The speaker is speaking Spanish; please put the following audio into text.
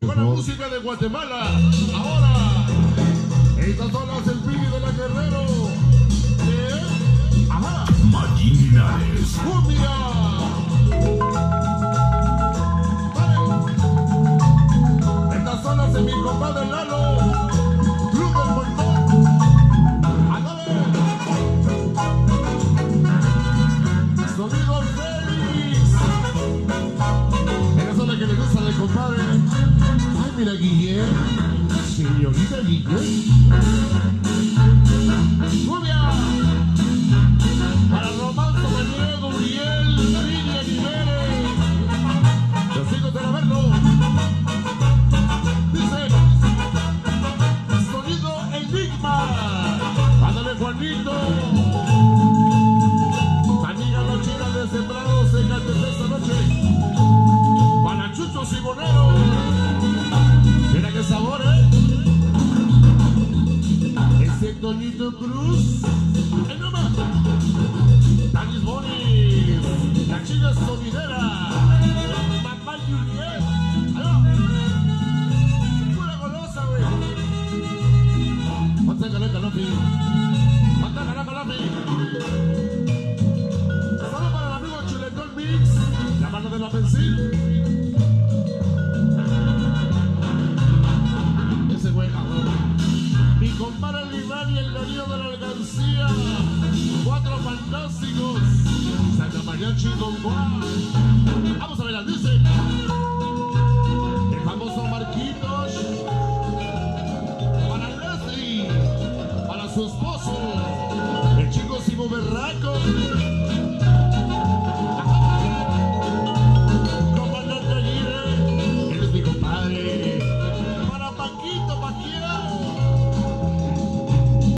Con la música de Guatemala. Ahora, estas son las del Pili de la Guerrero. Ajá. Magín Linares. ¡Cumbia! Vale. Estas son las de mi compadre Lalo. Club del Montón. ¡Ándale! Sonido Félix. Esas son las que le gusta de compadre. Ay, mira, Guillén. Señorita Guillén. ¡Cumbia! Para Romanzo, Diego, Uriel, Lidia, Guilherme. Los hijos de verlo. Dice: sonido Enigma. Ándale, Juanito. Amiga la chica de Sembrados en Catepec esta noche. Para Chucho Simonero. Mira qué sabor, ese Toñito Cruz. El nomás. Danis Bonis. La chica sonidera. Papá Juliet. Pura golosa, güey. Ponte caleta, Lopi. Ponte caleta, Lopi. Solo para el amigo Chuletón Mix. La mano de la pensil. Ese güey, cabrón. Mi compadre Iván y el Darío de la Alcancía. Cuatro fantásticos. Santa Mariachi con Juan.